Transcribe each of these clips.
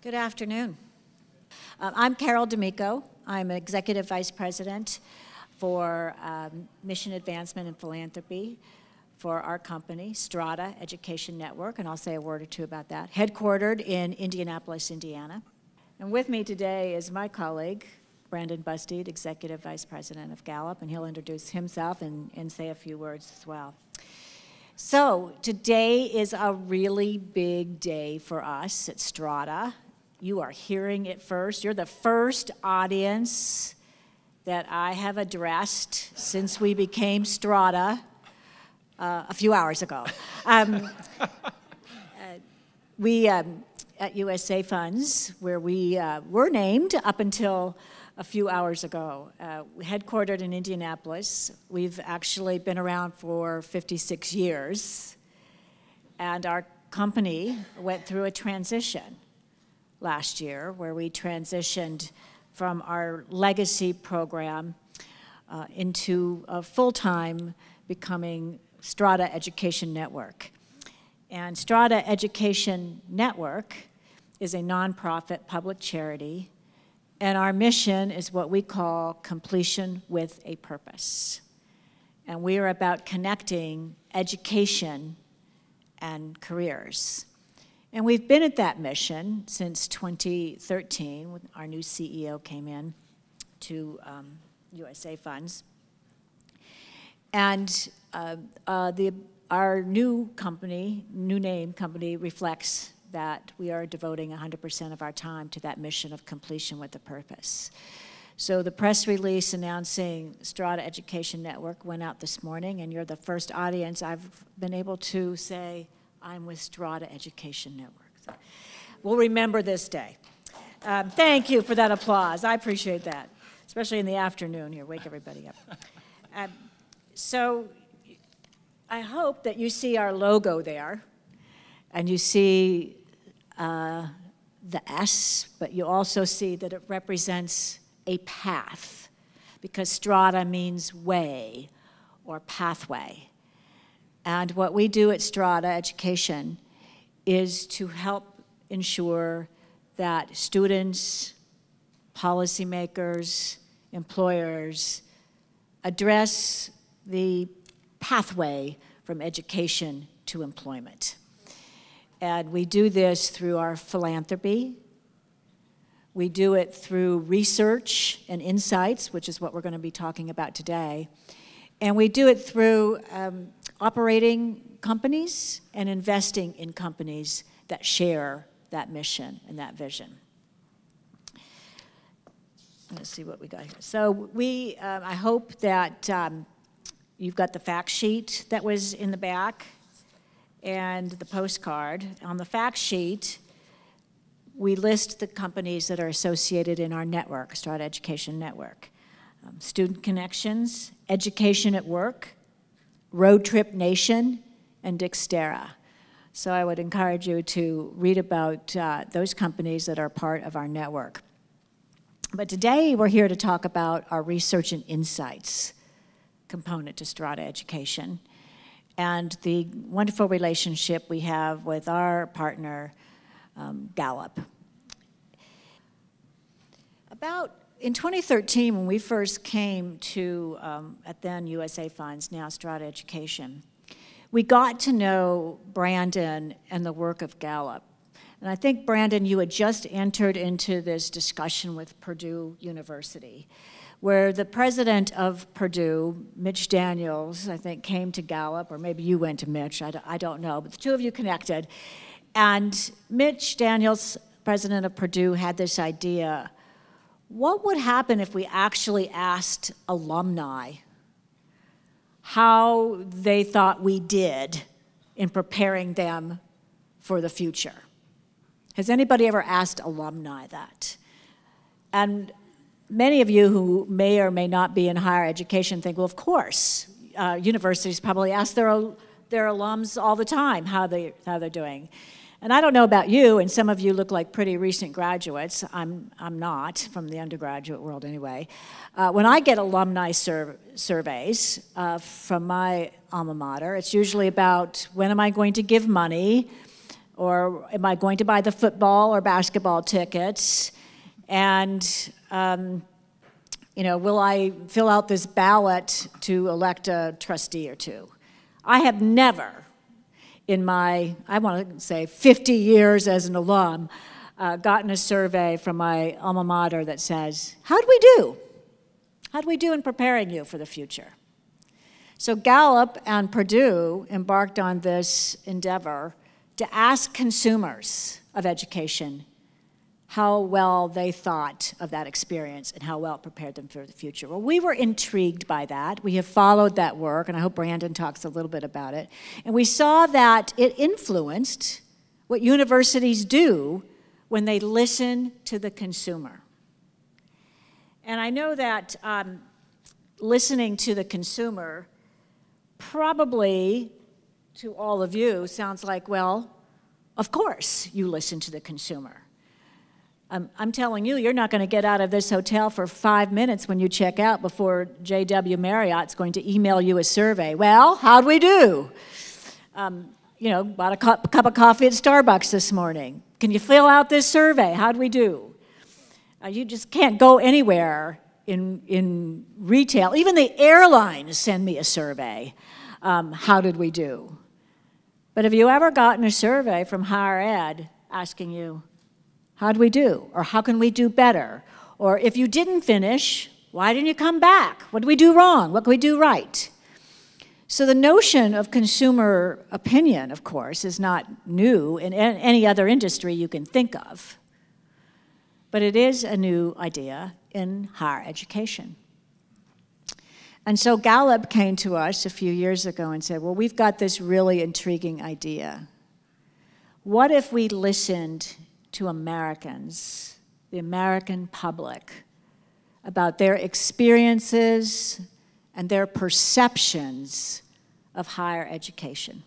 Good afternoon. I'm Carol D'Amico. I'm Executive Vice President for Mission Advancement and Philanthropy for our company, Strada Education Network, and I'll say a word or two about that, headquartered in Indianapolis, Indiana. And with me today is my colleague, Brandon Busteed, Executive Vice President of Gallup, and he'll introduce himself and say a few words as well. So today is a really big day for us at Strada. You are hearing it first. You're the first audience that I have addressed since we became Strada a few hours ago. We at USA Funds, where we were named up until a few hours ago, headquartered in Indianapolis. We've actually been around for 56 years, and our company went through a transition last year where we transitioned from our legacy program into a full-time becoming Strada Education Network. And Strada Education Network is a nonprofit public charity, and our mission is what we call completion with a purpose. And we are about connecting education and careers. And we've been at that mission since 2013, when our new CEO came in to USA Funds. And our new name company reflects that we are devoting 100% of our time to that mission of completion with a purpose. So the press release announcing Strada Education Network went out this morning, and you're the first audience I've been able to say, I'm with Strada Education Network. So we'll remember this day. Thank you for that applause. I appreciate that, especially in the afternoon here. Wake everybody up. So I hope that you see our logo there, and you see the S, but you also see that it represents a path, because Strada means way or pathway. And what we do at Strada Education is to help ensure that students, policymakers, employers address the pathway from education to employment. And we do this through our philanthropy. We do it through research and insights, which is what we're going to be talking about today. And we do it through operating companies and investing in companies that share that mission and that vision. Let's see what we got here. So I hope that you've got the fact sheet that was in the back and the postcard. On the fact sheet, we list the companies that are associated in our network, Strada Education Network. Student Connections, Education at Work, Road Trip Nation, and Dextera. So I would encourage you to read about those companies that are part of our network. But today we're here to talk about our research and insights component to Strada Education and the wonderful relationship we have with our partner, Gallup. In 2013, when we first came to, at then USA Funds, now Strada Education, we got to know Brandon and the work of Gallup. And I think, Brandon, you had just entered into this discussion with Purdue University, where the president of Purdue, Mitch Daniels, I think, came to Gallup, or maybe you went to Mitch, I don't know, but the two of you connected. And Mitch Daniels, president of Purdue, had this idea: what would happen if we actually asked alumni how they thought we did in preparing them for the future? Has anybody ever asked alumni that? And many of you who may or may not be in higher education think, well, of course, universities probably ask their alums all the time how they're doing. And I don't know about you, and some of you look like pretty recent graduates. I'm not, from the undergraduate world anyway. When I get alumni surveys from my alma mater, it's usually about when am I going to give money, Or am I going to buy the football or basketball tickets? And, will I fill out this ballot to elect a trustee or two? I have never, in my, I want to say 50 years as an alum, gotten a survey from my alma mater that says, how'd we do? How'd we do in preparing you for the future? So Gallup and Purdue embarked on this endeavor to ask consumers of education how well they thought of that experience and how well it prepared them for the future. Well, we were intrigued by that. We have followed that work, and I hope Brandon talks a little bit about it. And we saw that it influenced what universities do when they listen to the consumer. And I know that listening to the consumer probably to all of you sounds like, well, of course you listen to the consumer. I'm telling you, you're not going to get out of this hotel for 5 minutes when you check out before J.W. Marriott's going to email you a survey. Well, how'd we do? Bought a cup of coffee at Starbucks this morning. Can you fill out this survey? How'd we do? You just can't go anywhere in retail. Even the airlines send me a survey. How did we do? But have you ever gotten a survey from higher ed asking you, how'd we do? Or how can we do better? Or if you didn't finish, why didn't you come back? What did we do wrong? What can we do right? So the notion of consumer opinion, of course, is not new in any other industry you can think of. But it is a new idea in higher education. And so Gallup came to us a few years ago and said, well, we've got this really intriguing idea. What if we listened to Americans, the American public, about their experiences and their perceptions of higher education?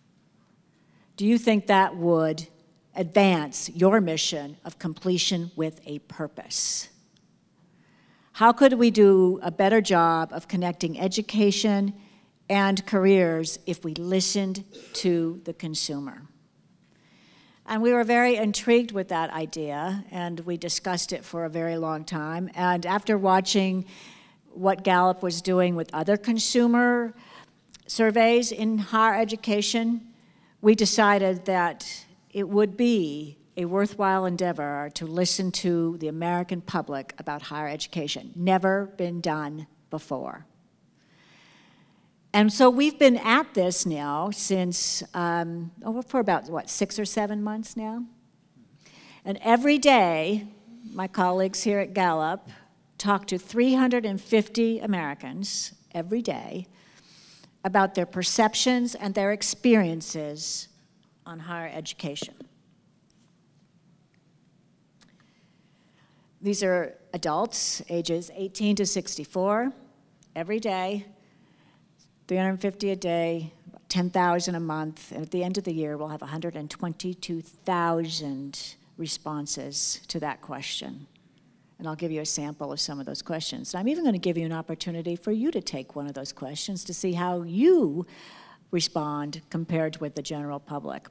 Do you think that would advance your mission of completion with a purpose? How could we do a better job of connecting education and careers if we listened to the consumer? And we were very intrigued with that idea, and we discussed it for a very long time. And after watching what Gallup was doing with other consumer surveys in higher education, we decided that it would be a worthwhile endeavor to listen to the American public about higher education. Never been done before. And so we've been at this now since, for about, 6 or 7 months now? And every day, my colleagues here at Gallup talk to 350 Americans every day about their perceptions and their experiences on higher education. These are adults, ages 18 to 64, every day, 350 a day, 10,000 a month, and at the end of the year, we'll have 122,000 responses to that question. And I'll give you a sample of some of those questions. I'm even going to give you an opportunity for you to take one of those questions to see how you respond compared with the general public.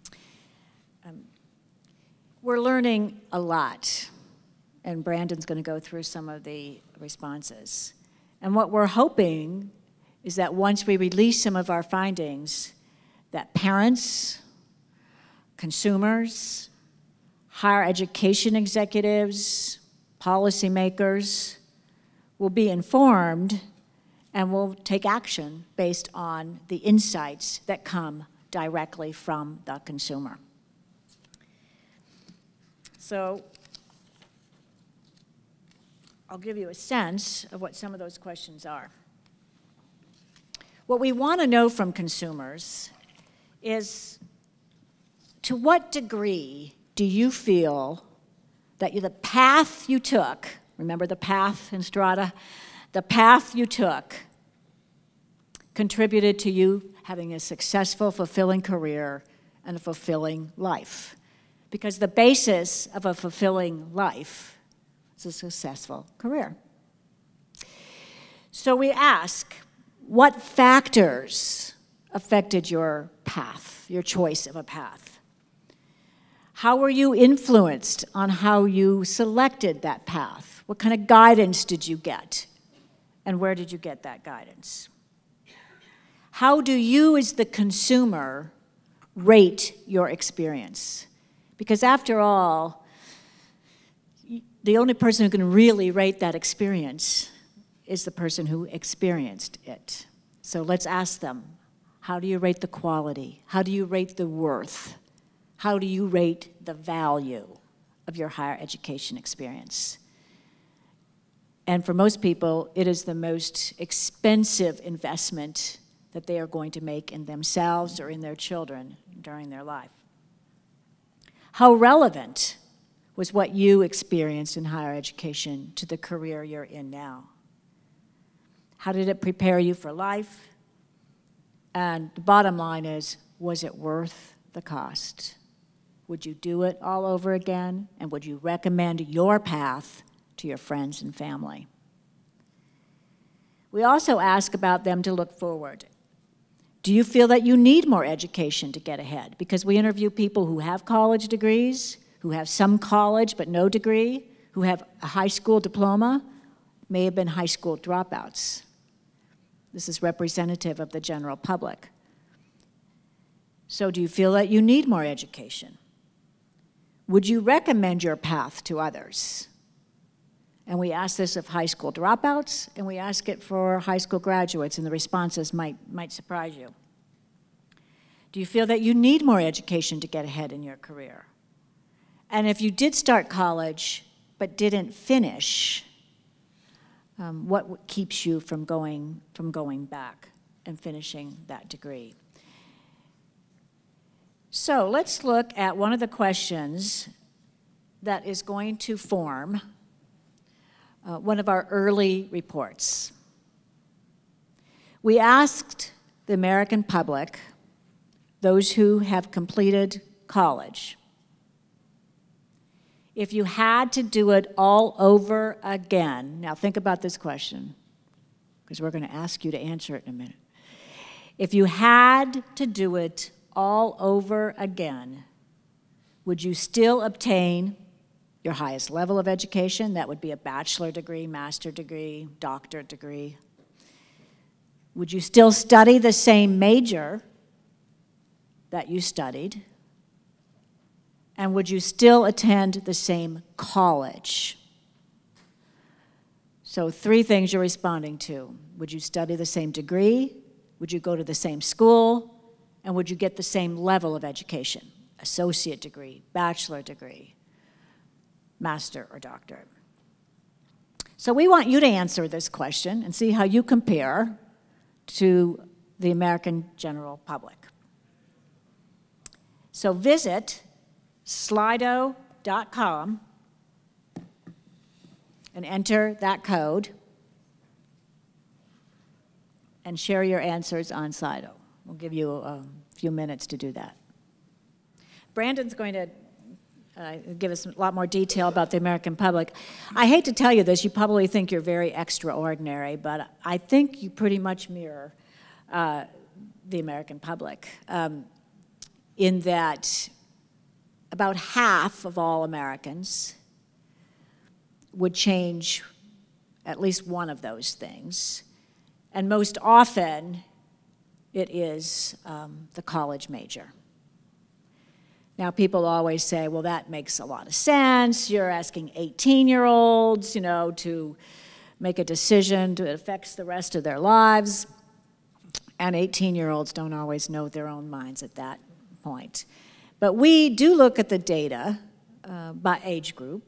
We're learning a lot, and Brandon's going to go through some of the responses. And what we're hoping is that once we release some of our findings, that parents, consumers, higher education executives, policymakers will be informed and will take action based on the insights that come directly from the consumer. So I'll give you a sense of what some of those questions are. What we want to know from consumers is, to what degree do you feel that the path you took, remember the path in Strada? The path you took contributed to you having a successful, fulfilling career and a fulfilling life. Because the basis of a fulfilling life is a successful career. So we ask, what factors affected your path, your choice of a path? How were you influenced on how you selected that path? What kind of guidance did you get? And where did you get that guidance? How do you, as the consumer, rate your experience? Because after all, the only person who can really rate that experience is the person who experienced it. So let's ask them, how do you rate the quality? How do you rate the worth? How do you rate the value of your higher education experience? And for most people, it is the most expensive investment that they are going to make in themselves or in their children during their life. How relevant was what you experienced in higher education to the career you're in now? How did it prepare you for life? And the bottom line is, was it worth the cost? Would you do it all over again? And would you recommend your path to your friends and family? We also ask about them to look forward. Do you feel that you need more education to get ahead? Because we interview people who have college degrees, who have some college but no degree, who have a high school diploma, may have been high school dropouts. This is representative of the general public. So do you feel that you need more education? Would you recommend your path to others? And we ask this of high school dropouts, and we ask it for high school graduates, and the responses might surprise you. Do you feel that you need more education to get ahead in your career? And if you did start college but didn't finish, what keeps you from going back and finishing that degree? So let's look at one of the questions that is going to form one of our early reports. We asked the American public, those who have completed college, if you had to do it all over again, now think about this question, because we're going to ask you to answer it in a minute. If you had to do it all over again, would you still obtain your highest level of education? That would be a bachelor degree, master degree, doctorate degree. Would you still study the same major that you studied? And would you still attend the same college? So 3 things you're responding to. Would you study the same degree? Would you go to the same school? And would you get the same level of education? Associate degree, bachelor degree, master or doctorate. So we want you to answer this question and see how you compare to the American general public. So visit slido.com and enter that code and share your answers on Slido. We'll give you a few minutes to do that. Brandon's going to give us a lot more detail about the American public. I hate to tell you this, you probably think you're very extraordinary, but I think you pretty much mirror the American public in that about half of all Americans would change at least one of those things. And most often, it is the college major. Now, people always say, well, that makes a lot of sense. You're asking 18-year-olds, to make a decision that affects the rest of their lives. And 18-year-olds don't always know their own minds at that point. But we do look at the data by age group.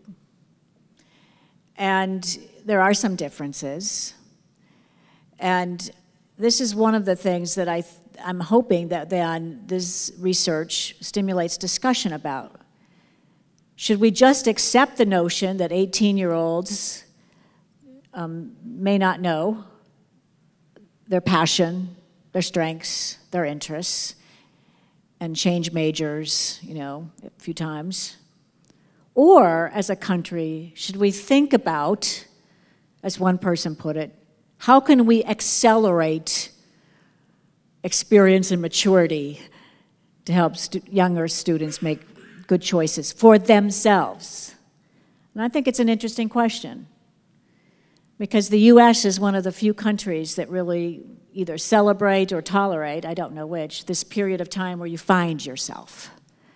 And there are some differences. And this is one of the things that I'm hoping that this research stimulates discussion about. Should we just accept the notion that 18-year-olds may not know their passion, their strengths, their interests, and change majors, a few times? Or, as a country, should we think about, as one person put it, how can we accelerate experience and maturity to help younger students make good choices for themselves? And I think it's an interesting question, because the U.S. is one of the few countries that really either celebrate or tolerate, I don't know which, this period of time where you find yourself.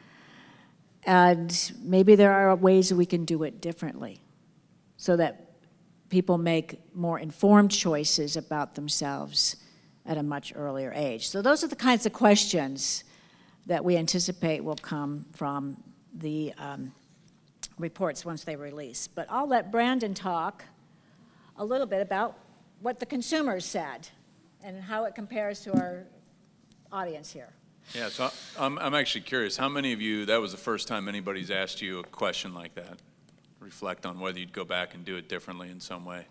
And maybe there are ways we can do it differently so that people make more informed choices about themselves at a much earlier age. So those are the kinds of questions that we anticipate will come from the reports once they release. But I'll let Brandon talk a little bit about what the consumers said and how it compares to our audience here. Yeah, so I'm actually curious, how many of you, that was the first time anybody's asked you a question like that? Reflect on whether you'd go back and do it differently in some way.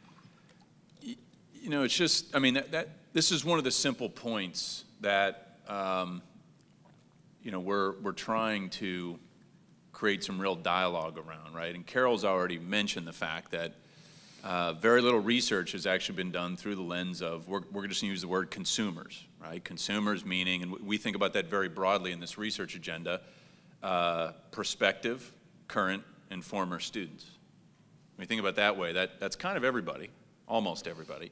You know, it's just, I mean, this is one of the simple points that, you know, we're trying to create some real dialogue around, right? And Carol's already mentioned the fact that very little research has actually been done through the lens of, we're just going to use the word consumers, right? Consumers meaning, and we think about that very broadly in this research agenda, prospective, current, and former students. When you think about it that way, that's kind of everybody, almost everybody.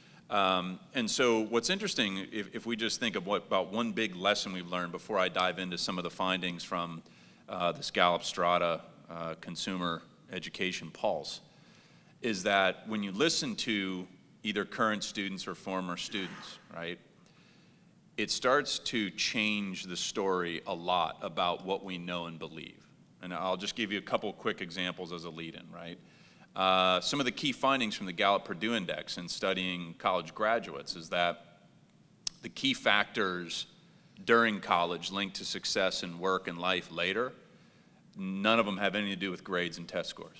And so what's interesting, if we just think of about one big lesson we've learned before I dive into some of the findings from this Gallup Strada Consumer Education Pulse, is that when you listen to either current students or former students, right, it starts to change the story a lot about what we know and believe. And I'll just give you a couple quick examples as a lead-in, right? Some of the key findings from the Gallup-Purdue Index in studying college graduates is that the key factors during college linked to success in work and life later, none of them have anything to do with grades and test scores.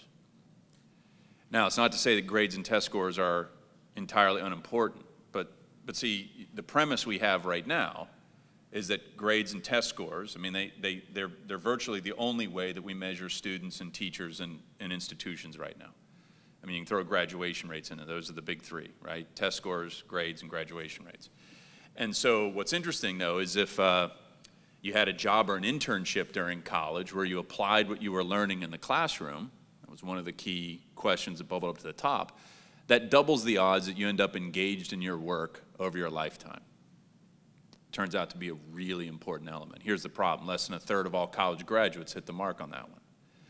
Now, it's not to say that grades and test scores are entirely unimportant, but see, the premise we have right now is that grades and test scores, I mean, they're virtually the only way that we measure students and teachers and institutions right now. I mean, you can throw graduation rates in there. Those are the big three, right? Test scores, grades, and graduation rates. And so what's interesting, though, is if you had a job or an internship during college where you applied what you were learning in the classroom, that was one of the key questions that bubbled up to the top, that doubles the odds that you end up engaged in your work over your lifetime. Turns out to be a really important element. Here's the problem. Less than a third of all college graduates hit the mark on that one.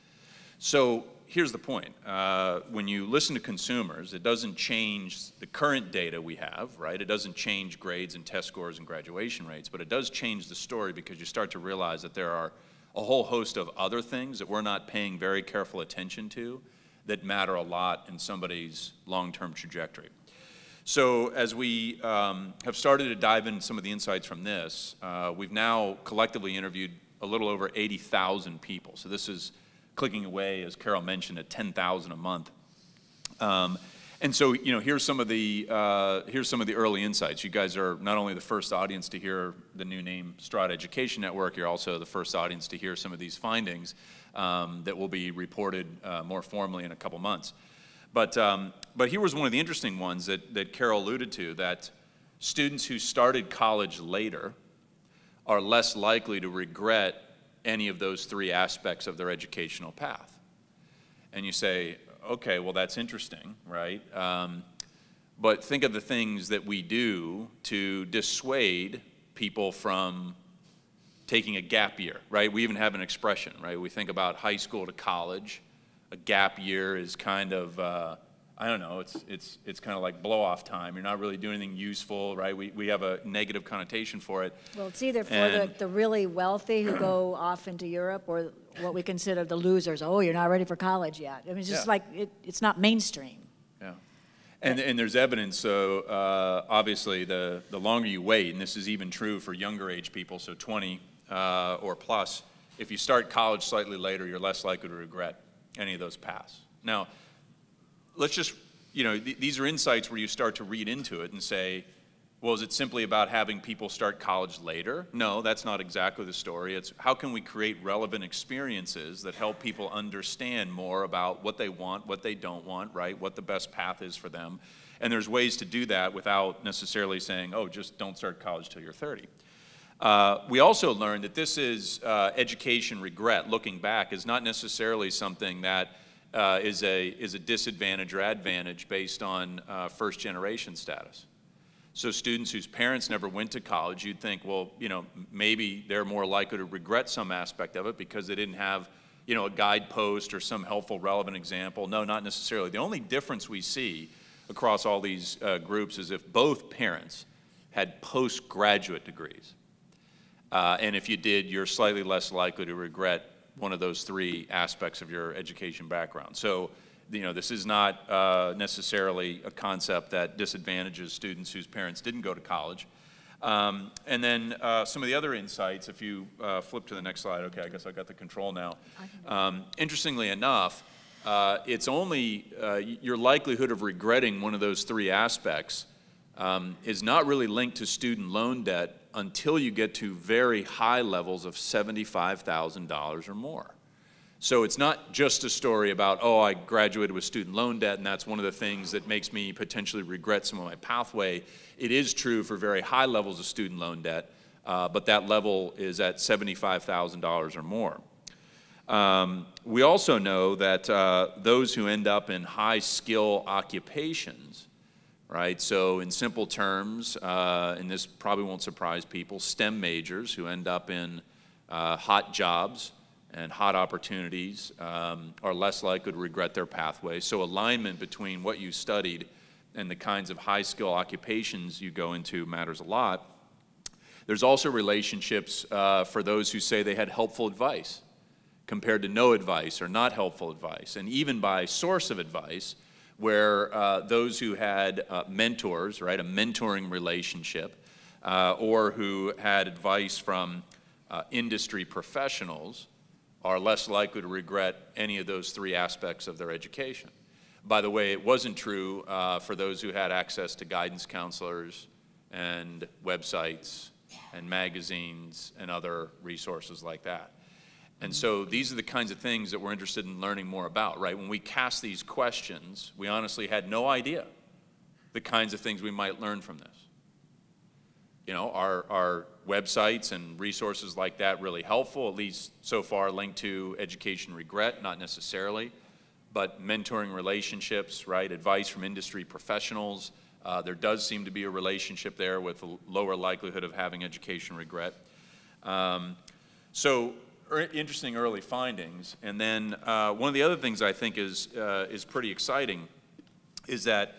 So here's the point. When you listen to consumers, it doesn't change the current data we have, right? It doesn't change grades and test scores and graduation rates, but it does change the story because you start to realize that there are a whole host of other things that we're not paying very careful attention to that matter a lot in somebody's long-term trajectory. So as we have started to dive into some of the insights from this, we've now collectively interviewed a little over 80,000 people. So this is clicking away, as Carol mentioned, at 10,000 a month. And so, you know, here's some of the early insights. You guys are not only the first audience to hear the new name Strada Education Network, you're also the first audience to hear some of these findings that will be reported more formally in a couple months. But here was one of the interesting ones that Carol alluded to, that students who started college later are less likely to regret any of those three aspects of their educational path. And you say, okay, well, that's interesting, right? But think of the things that we do to dissuade people from taking a gap year, right? We even have an expression, right? We think about high school to college. A gap year is kind of, I don't know, it's kind of like blow-off time. You're not really doing anything useful, right? We have a negative connotation for it. Well, it's either for the really wealthy who go off into Europe, or what we consider the losers. Oh, you're not ready for college yet. I mean, it's just like, it's not mainstream. Yeah. And there's evidence, so obviously the longer you wait, and this is even true for younger age people, so 20 or plus, if you start college slightly later, you're less likely to regret any of those paths. Now, let's just, you know, these are insights where you start to read into it and say, well, is it simply about having people start college later? No, that's not exactly the story. It's how can we create relevant experiences that help people understand more about what they want, what they don't want, right? What the best path is for them. And there's ways to do that without necessarily saying, oh, just don't start college till you're 30. We also learned that this is education regret, looking back, is not necessarily something that is a disadvantage or advantage based on first-generation status. So students whose parents never went to college, you'd think, well, you know, maybe they're more likely to regret some aspect of it because they didn't have, you know, a guidepost or some helpful, relevant example. No, not necessarily. The only difference we see across all these groups is if both parents had postgraduate degrees. And if you did, you're slightly less likely to regret one of those three aspects of your education background. So, you know, this is not necessarily a concept that disadvantages students whose parents didn't go to college. And then some of the other insights, if you flip to the next slide, okay, I guess I got the control now. Interestingly enough, it's only your likelihood of regretting one of those three aspects is not really linked to student loan debt until you get to very high levels of $75,000 or more. So it's not just a story about, oh, I graduated with student loan debt and that's one of the things that makes me potentially regret some of my pathway. It is true for very high levels of student loan debt, but that level is at $75,000 or more. We also know that those who end up in high-skill occupations, right? So in simple terms, and this probably won't surprise people, STEM majors who end up in hot jobs and hot opportunities are less likely to regret their pathway. So alignment between what you studied and the kinds of high-skill occupations you go into matters a lot. There's also relationships for those who say they had helpful advice compared to no advice or not helpful advice, and even by source of advice, where those who had mentors, right, a mentoring relationship, or who had advice from industry professionals are less likely to regret any of those three aspects of their education. By the way, it wasn't true for those who had access to guidance counselors and websites and magazines and other resources like that. And so these are the kinds of things that we're interested in learning more about, right? When we cast these questions, we honestly had no idea the kinds of things we might learn from this. You know, are websites and resources like that really helpful, at least so far linked to education regret? Not necessarily, but mentoring relationships, right? Advice from industry professionals. There does seem to be a relationship there with a lower likelihood of having education regret. So interesting early findings. And then one of the other things I think is pretty exciting is that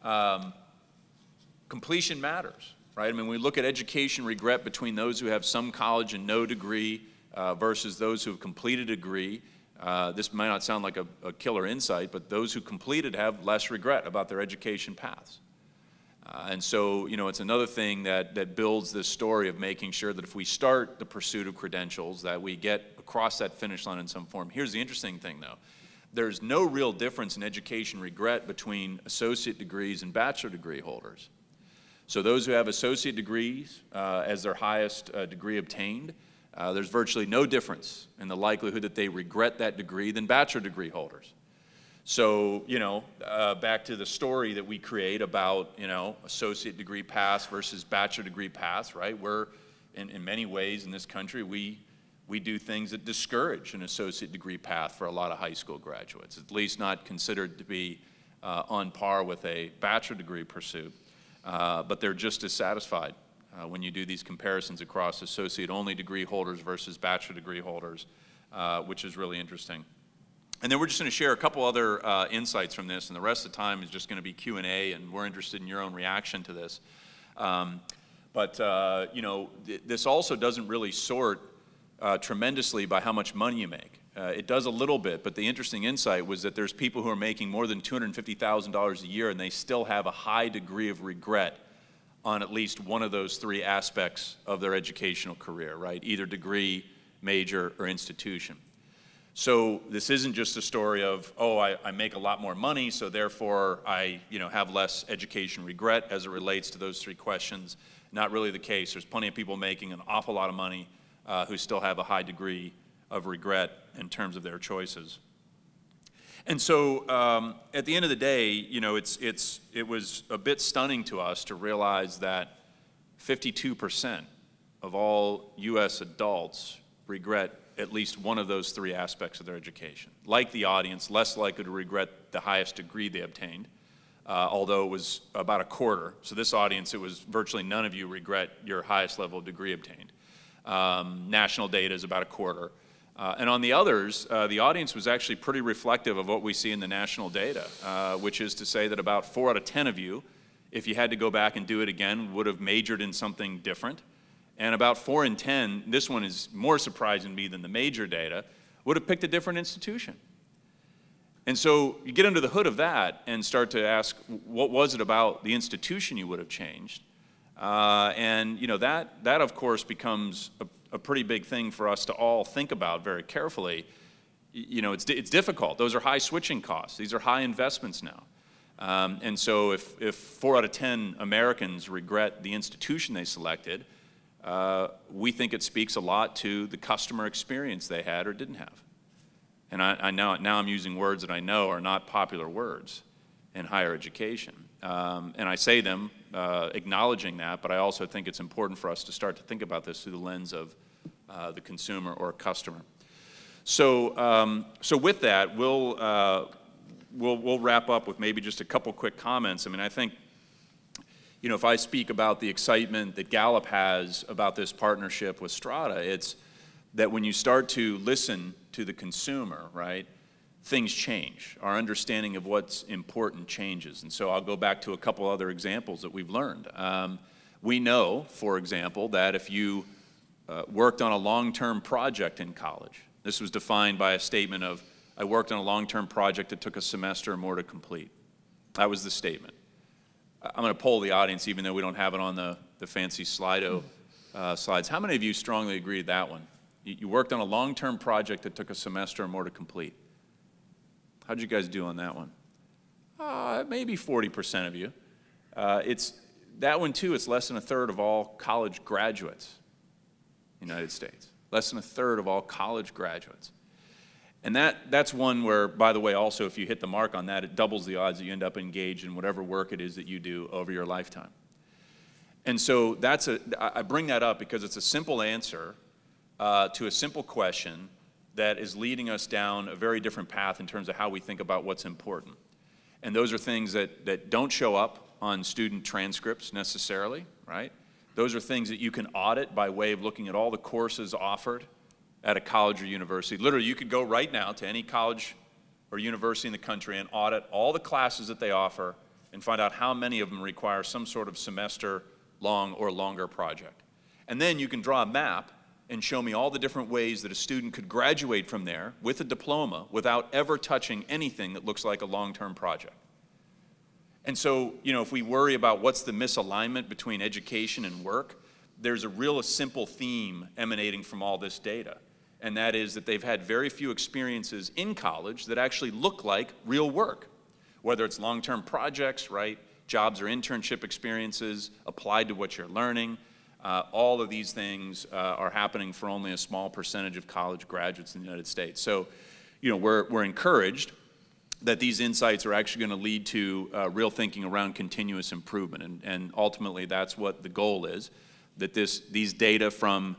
completion matters, right? I mean, we look at education regret between those who have some college and no degree versus those who have completed a degree. This might not sound like a killer insight, but those who completed have less regret about their education paths. And so, you know, it's another thing that builds this story of making sure that if we start the pursuit of credentials, that we get across that finish line in some form. Here's the interesting thing, though. There's no real difference in education regret between associate degrees and bachelor degree holders. So those who have associate degrees as their highest degree obtained, there's virtually no difference in the likelihood that they regret that degree than bachelor degree holders. So, you know, back to the story that we create about, you know, associate degree paths versus bachelor degree paths, right? We're, in many ways in this country, we do things that discourage an associate degree path for a lot of high school graduates, at least not considered to be on par with a bachelor degree pursuit. But they're just as satisfied when you do these comparisons across associate-only degree holders versus bachelor degree holders, which is really interesting. And then we're just going to share a couple other insights from this, and the rest of the time is just going to be Q&A, and we're interested in your own reaction to this. You know, this also doesn't really sort tremendously by how much money you make. It does a little bit, but the interesting insight was that there's people who are making more than $250,000 a year, and they still have a high degree of regret on at least one of those three aspects of their educational career, right? Either degree, major, or institution. So this isn't just a story of, oh, I make a lot more money, so therefore I, you know, have less education regret as it relates to those three questions. Not really the case. There's plenty of people making an awful lot of money who still have a high degree of regret in terms of their choices. And so at the end of the day, you know, it was a bit stunning to us to realize that 52% of all U.S. adults regret at least one of those three aspects of their education. Like the audience, less likely to regret the highest degree they obtained, although it was about a quarter. So this audience, it was virtually none of you regret your highest level of degree obtained. National data is about a quarter. And on the others, the audience was actually pretty reflective of what we see in the national data, which is to say that about 4 out of 10 of you, if you had to go back and do it again, would have majored in something different. And about 4 in 10, this one is more surprising to me than the major data, would have picked a different institution. And so you get under the hood of that and start to ask, what was it about the institution you would have changed? And you know, that of course becomes a pretty big thing for us to all think about very carefully. You know, it's difficult. Those are high switching costs. These are high investments now. And so if 4 out of 10 Americans regret the institution they selected, we think it speaks a lot to the customer experience they had or didn't have. And I know now I'm using words that I know are not popular words in higher education. And I say them acknowledging that, but I also think it's important for us to start to think about this through the lens of the consumer or customer. So, so with that, we'll wrap up with maybe just a couple quick comments. I mean, I think, you know, if I speak about the excitement that Gallup has about this partnership with Strada, it's that when you start to listen to the consumer, right, things change. Our understanding of what's important changes. And so I'll go back to a couple other examples that we've learned. We know, for example, that if you worked on a long-term project in college, this was defined by a statement of, I worked on a long-term project that took a semester or more to complete. That was the statement. I'm going to poll the audience, even though we don't have it on the fancy Slido slides. How many of you strongly agree with that one? You worked on a long-term project that took a semester or more to complete. How'd you guys do on that one? Maybe 40% of you. That one too, it's less than a third of all college graduates in the United States. Less than a third of all college graduates. And that's one where, by the way, also if you hit the mark on that, it doubles the odds that you end up engaged in whatever work it is that you do over your lifetime. And so I bring that up because it's a simple answer to a simple question that is leading us down a very different path in terms of how we think about what's important. And those are things that don't show up on student transcripts necessarily, right? Those are things that you can audit by way of looking at all the courses offered at a college or university. Literally, you could go right now to any college or university in the country and audit all the classes that they offer and find out how many of them require some sort of semester-long or longer project. And then you can draw a map and show me all the different ways that a student could graduate from there with a diploma without ever touching anything that looks like a long-term project. And so, you know, if we worry about what's the misalignment between education and work, there's a real simple theme emanating from all this data. And that is that they've had very few experiences in college that actually look like real work. Whether it's long-term projects, right, jobs or internship experiences applied to what you're learning, all of these things are happening for only a small percentage of college graduates in the United States. So, you know, we're encouraged that these insights are actually going to lead to real thinking around continuous improvement. And ultimately, that's what the goal is, that these data from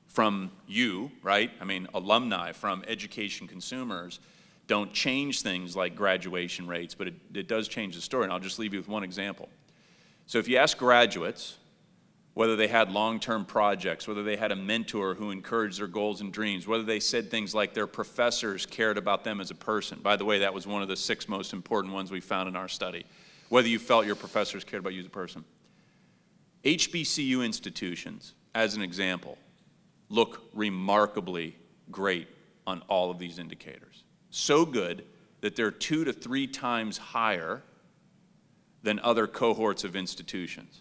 you, right, I mean, alumni, from education consumers, don't change things like graduation rates, but it does change the story. And I'll just leave you with one example. So if you ask graduates whether they had long-term projects, whether they had a mentor who encouraged their goals and dreams, whether they said things like their professors cared about them as a person. By the way, that was one of the 6 most important ones we found in our study. Whether you felt your professors cared about you as a person. HBCU institutions, as an example, look remarkably great on all of these indicators. So good that they're 2 to 3 times higher than other cohorts of institutions.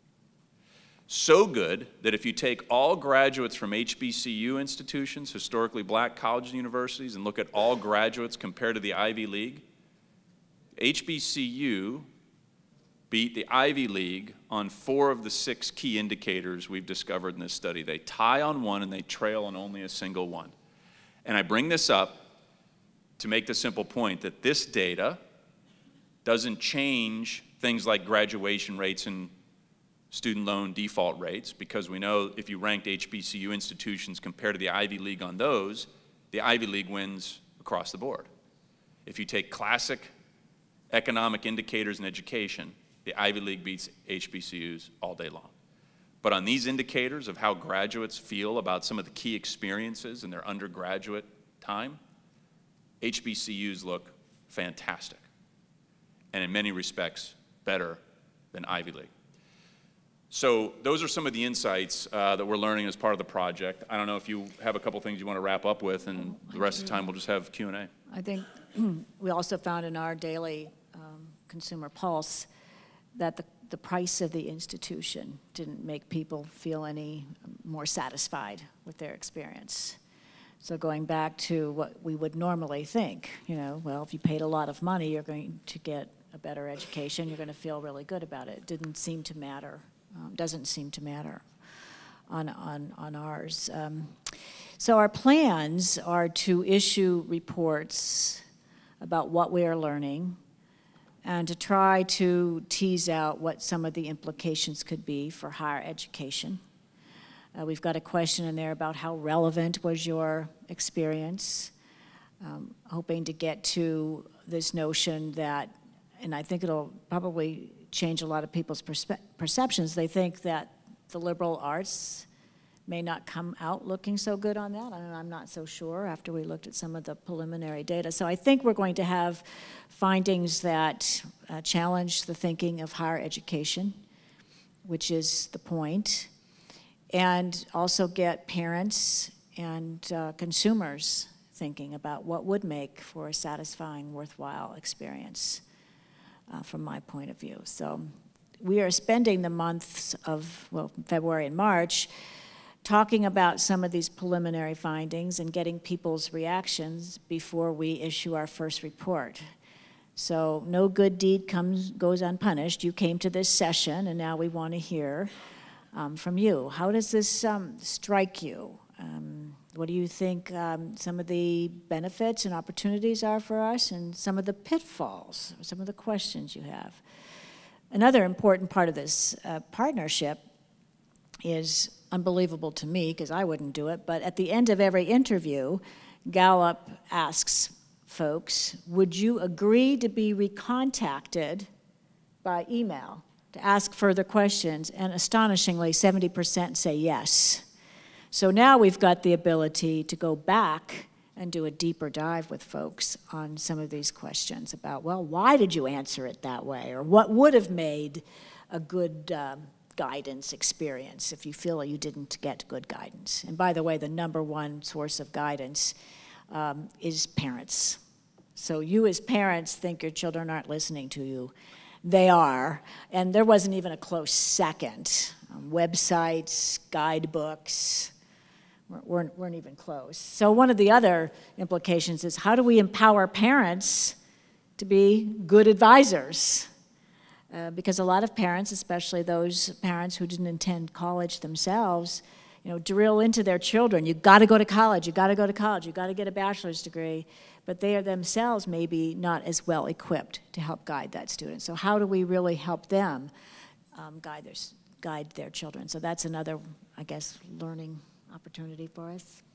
So good that if you take all graduates from HBCU institutions, historically black colleges and universities, and look at all graduates compared to the Ivy League, HBCU beat the Ivy League on 4 of the 6 key indicators we've discovered in this study. They tie on one and they trail on only a single one. And I bring this up to make the simple point that this data doesn't change things like graduation rates and student loan default rates, because we know if you ranked HBCU institutions compared to the Ivy League on those, the Ivy League wins across the board. If you take classic economic indicators in education, the Ivy League beats HBCUs all day long. But on these indicators of how graduates feel about some of the key experiences in their undergraduate time, HBCUs look fantastic, and in many respects, better than Ivy League. So those are some of the insights that we're learning as part of the project. I don't know if you have a couple things you want to wrap up with, and the rest of the time we'll just have Q&A. I think we also found in our daily consumer pulse that the price of the institution didn't make people feel any more satisfied with their experience. So going back to what we would normally think, you know, well, if you paid a lot of money, you're going to get a better education, you're going to feel really good about it. It didn't seem to matter, doesn't seem to matter on ours. So our plans are to issue reports about what we are learning and to try to tease out what some of the implications could be for higher education. We've got a question in there about how relevant was your experience, hoping to get to this notion that, and I think it'll probably change a lot of people's perceptions. They think that the liberal arts may not come out looking so good on that, and I'm not so sure after we looked at some of the preliminary data. So I think we're going to have findings that challenge the thinking of higher education, which is the point, and also get parents and consumers thinking about what would make for a satisfying, worthwhile experience from my point of view. So we are spending the months of, well, February and March talking about some of these preliminary findings and getting people's reactions before we issue our first report. So no good deed goes unpunished. You came to this session, and now we want to hear from you. How does this strike you? What do you think some of the benefits and opportunities are for us, and some of the pitfalls, some of the questions you have? Another important part of this partnership is unbelievable to me, because I wouldn't do it, but at the end of every interview, Gallup asks folks, would you agree to be recontacted by email to ask further questions? And astonishingly, 70% say yes. So now we've got the ability to go back and do a deeper dive with folks on some of these questions about, well, why did you answer it that way? Or what would have made a good guidance experience if you feel you didn't get good guidance? And by the way, the #1 source of guidance is parents. So you as parents think your children aren't listening to you. They are, and there wasn't even a close second. Websites, guidebooks weren't even close. So one of the other implications is, how do we empower parents to be good advisors? Because a lot of parents, especially those parents who didn't attend college themselves, you know, drill into their children, you got to go to college, you got to go to college, you got to get a bachelor's degree, but they are themselves maybe not as well equipped to help guide that student. So how do we really help them guide their children? So that's another, I guess, learning opportunity for us.